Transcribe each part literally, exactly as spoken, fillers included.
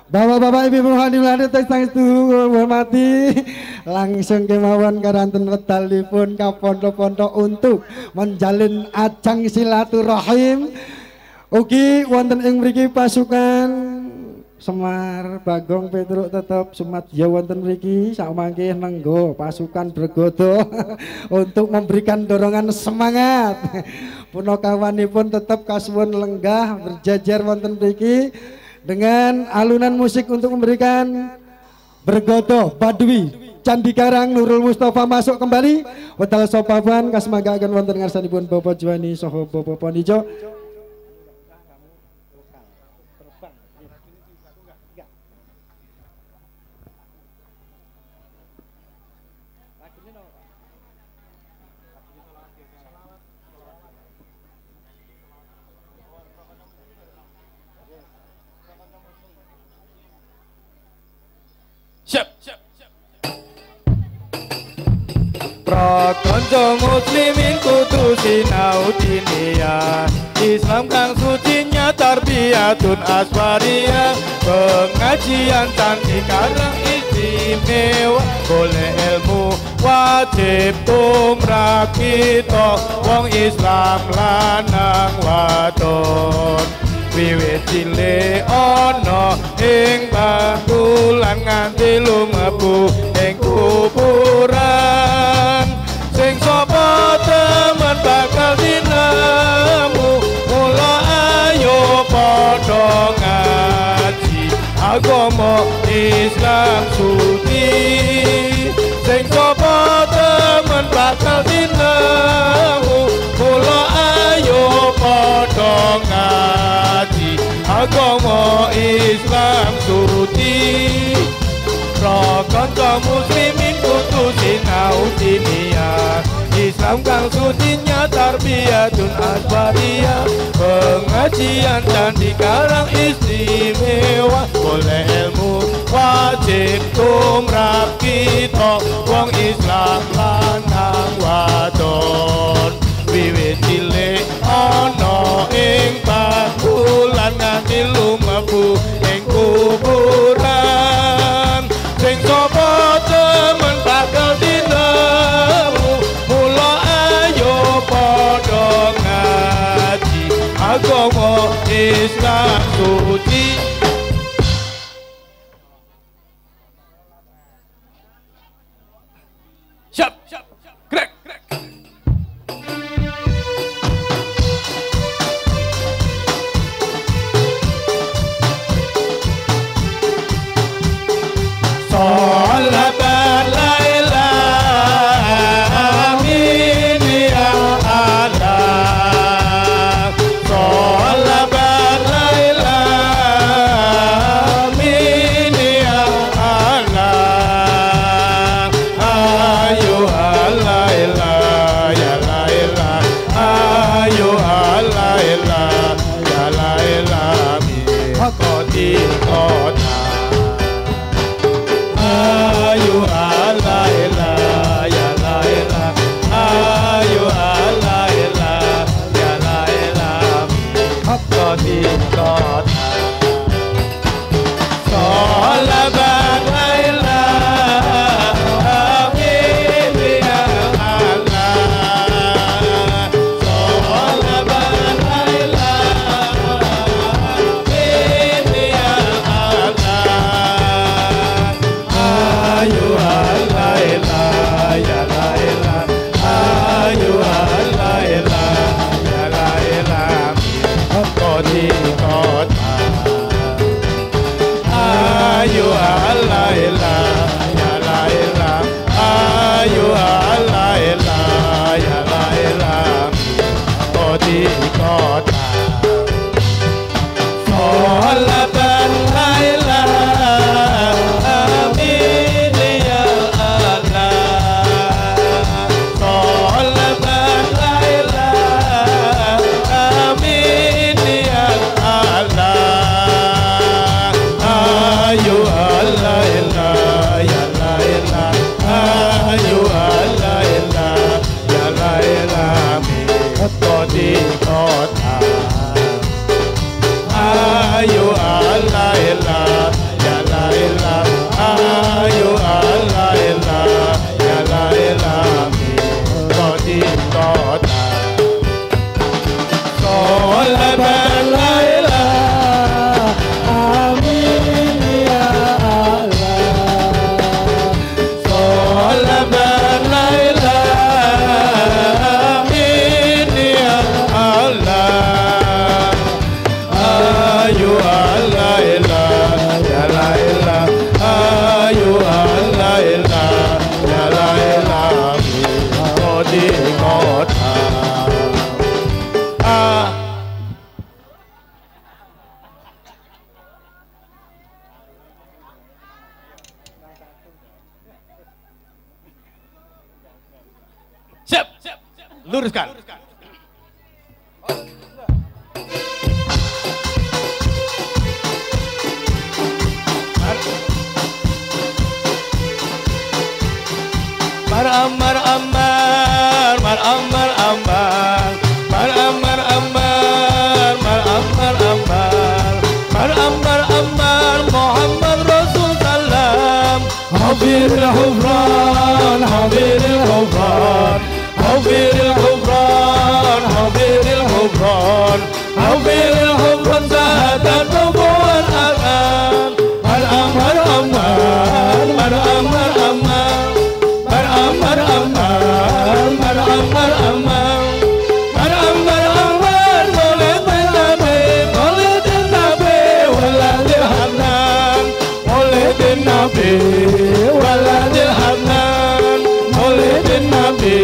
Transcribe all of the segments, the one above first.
Bapak-bapak ibu mohon dimulai teks itu hormati langsung kemauan karanten wedalipun kapondo-pondo untuk menjalin ajang silaturahim. Ugi wonten ing mriki pasukan Semar Bagong Petruk tetep Sumadya wonten mriki samangke nenggo pasukan Bergodo untuk memberikan dorongan semangat. Punakawanipun tetep kasuwun lenggah berjajar wonten mriki dengan alunan musik untuk memberikan Bergodo Badui Candi Karang Nurul Mustafa masuk kembali wedal sopaban kasmaga akan wonten ngarsanipun Bapak Juwani saha Bapak Ponijo. Siap, siap, siap. Prakonco muslimin kudu sinau dinia Islam kang sucinya tarbiyatun aswaria pengajian cantik karang istimewa boleh ilmu wajib umrah kita wong Islam lanang wadon wiwit cilik ana ing bangkulan nganti lumebu ing kuburan sing sapa temen bakal dinemu mula ayo padha ngaji agama Islam suci sing sapa temen bakal dinemu mula ayo padha ngaji agama Islam suci Prakonco muslimin kudu sinau dinia Islam kang sucinya tarbiyatun aswaria pengajian candi karang istimewa boleh ilmu wajib tumrap kita wong Islam lanang wadon wiwit cilik ana ing bangkulan nganti lumebu ing kuburan sing sapa temen bakal dinemu mula ayo padha ngaji agama Islam suci. Siap, siap, krek, krek. Salat la ilaha min ya Allah salat la ilaha min ya Allah ayo Allah ilah ya la ilah ayo Allah ilah ya la ilah mi qadir qota ayo Allah ilah ya la ilah ayo Allah ilah ya la ilah qadi qata salat la ilaha min ya Allah salat la ilaha min ya Allah ayo Allah ilah ya la ilah ayo Allah ilah ya la ilah qadi qata ayo Allah luruskan. Mar amar amar, mar amar amar, mar amar amar, mar amar amar, mar amar amar, Muhammad Rasul salam. Hafiril hufran, hafiril hufran, hafiril hufran, hafiril hufran, hafiril hufran, zahadan nubuwan akan. Mar amar amar, mar amar amar. Amar amar, mar amar amar, mar amar amar, maulidin nabi, maulidin nabi, waladil hanan, maulidin nabi, waladil hanan, maulidin nabi,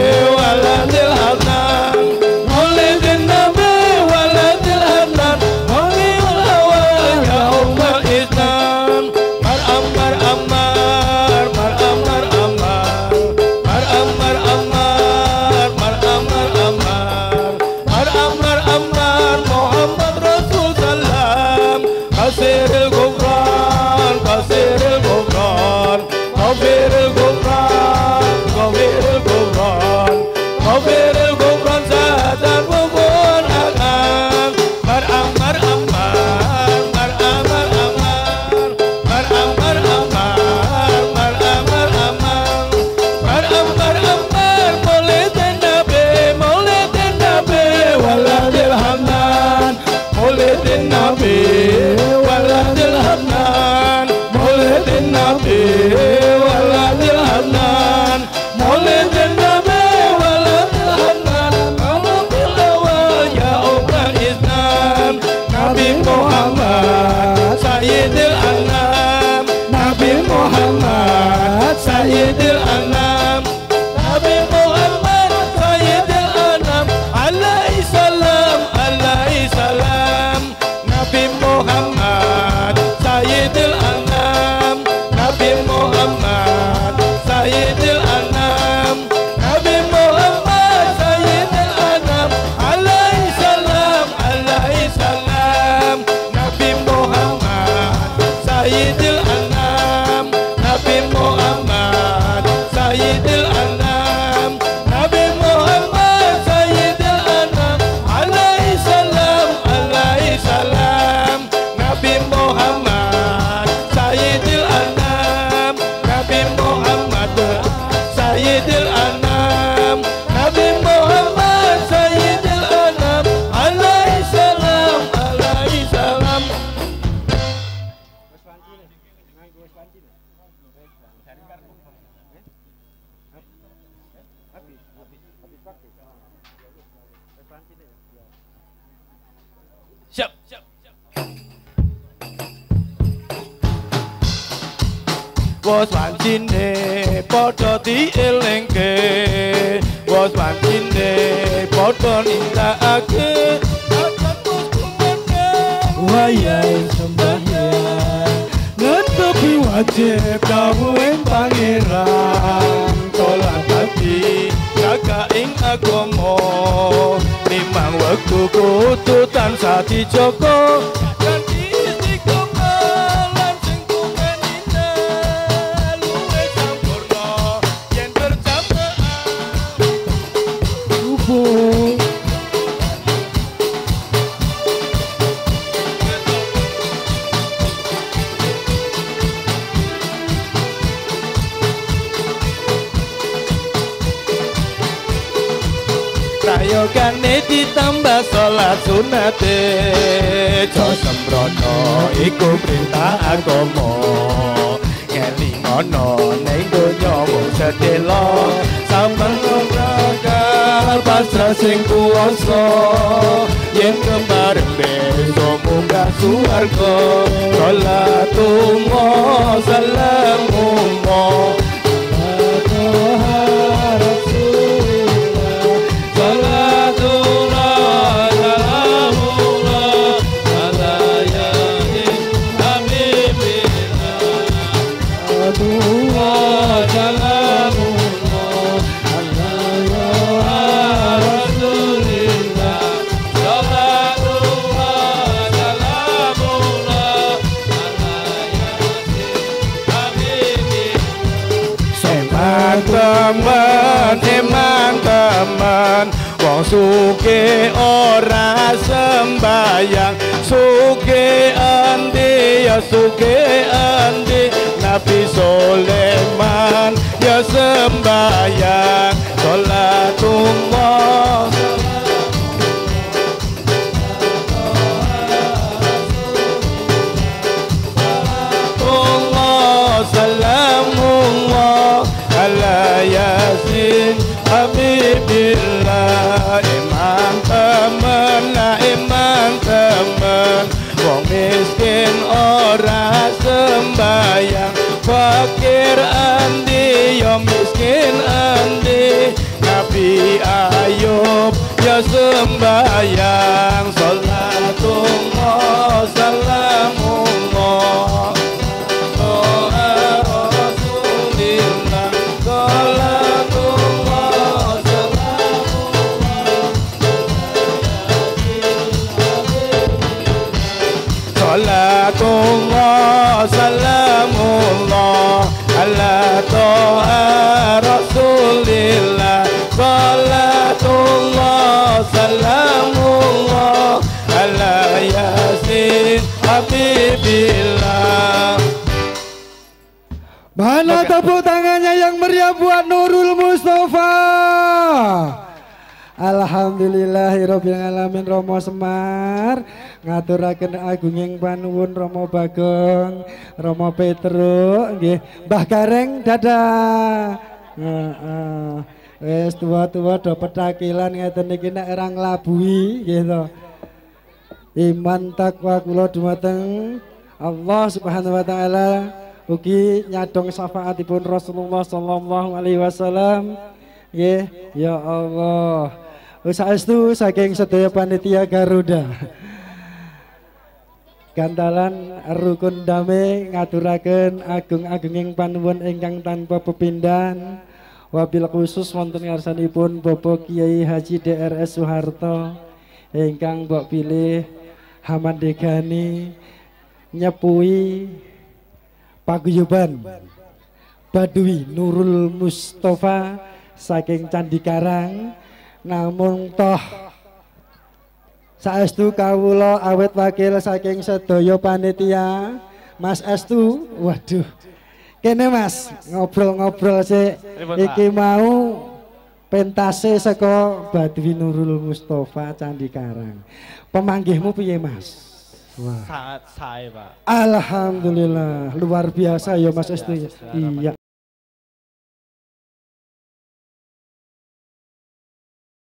waladil hanan, maulidin nabi, waladil hanan, maulidul awal ya ummah Islam. Mar amar amar, mar amar amar. Mar amar amar, mar amar amar, mar amar amar, Muhammad Rasul salam. Kasiril ghufran, kasiril ghufran, ghafiril ghufran, ghafiril ghufran, ghafiril ghufran, zahadan nubuwan akan. Mar amar amar, mar amar amar, mar amar amar, mar amar amar. Mar amar amar, maulidin nabi, maulidin nabi, waladil hanan, maulidin nabi, waladil hanan, maulidin nabi, waladil hanan, maulidin nabi, waladil hanan, maulidul awal ya ummah Islam. Nabi Muhammad Sayyidil Anam, Nabi Muhammad Sayyidil Anam, Nabi Muhammad Sayyidil Anam, alaihi salam, alaihi salam. Nabi Muhammad Sayyidil Anam, Nabi Muhammad Sayyidil Anam, Nabi Muhammad Sayyidil Anam, alaihi salam, alaihi salam. Nabi Muhammad Sayyidil Anam, Nabi Muhammad Sayyidil Anam, Nabi Muhammad Sayyidil Anam, alaihi salam, alaihi salam. Nabi Muhammad Sayyidil Anam, Nabi Muhammad Sayyidil Anam, Nabi Muhammad Sayyidil Anam, alaihi salam, alaihi salam. Siap, siap, siap. Wos pancine padha dielingke, wos pancine padha nindakake, wayahe sembahyang netepi wajib kawuhing pangeran. Sholat hati kakak ing agama, limang wektu kudu tansah dijaga. Kanthi istiqomah lan sing kumenina, luwih sampurna yen berjamaah. Subuh prayogane ditambah sholat sunate, aja sembrono iku perintah agama. Ngelingono ning donya wong sedelo, sampeyan ngrakal pasrah sing kuwasa. Yen kembareng besok munggah suwarga, sholatullah salamullah. Salatullah salamullah ala ya temen iman temen wong suke ora sembayang suke endi ya suke endi Nabi Sulaiman ya sembayang sholatullah salamullah ala yasin habibillah iman temen la iman temen wong miskin ora sembayang fakir andi yo miskin andi Nabi Ayub ya sembayang sholatullah salamullah Salatullah salamullah ala to'a rasulillah Salatullah salamullah ala yasin habibillah. Mana tepuk tangannya yang meriah buat Nurul Mustafa. Alhamdulillahirabbil alamin. Romo Semar ngaturaken agunging panuwun Romo Bagong, Romo Petruk nggih, Mbah Gareng dadah. Heeh. Wis tua-tua do petakilan ngeten niki nek ora nglabuhi nggih to. Iman takwa kula dumateng Allah Subhanahu wa taala ugi nyadong syafaatipun Rasulullah sallallahu alaihi wasallam. Nggih, ya Allah. Saestu saking sedaya panitia Garuda. Gandalan rukun damai ngaturaken agung-agunging panuwun ingkang tanpa pepindhan. Wabil khusus wonten ngarsanipun Bapak Kiai Haji D R S Soeharto ingkang mbok pilih hamandegani nyepuhi paguyuban Badui Nurul Mustafa saking Candi Karang. Namun toh saestu kawula awet wakil saking sedaya panitia Mas Estu. Waduh kene Mas ngobrol-ngobrol sik iki mau pentase saka Badui Nurul Mustafa Candi Karang. Pemanggihmu piye Mas? Wah. Sangat sae Pak. Alhamdulillah luar biasa ya Mas Estu. Iya.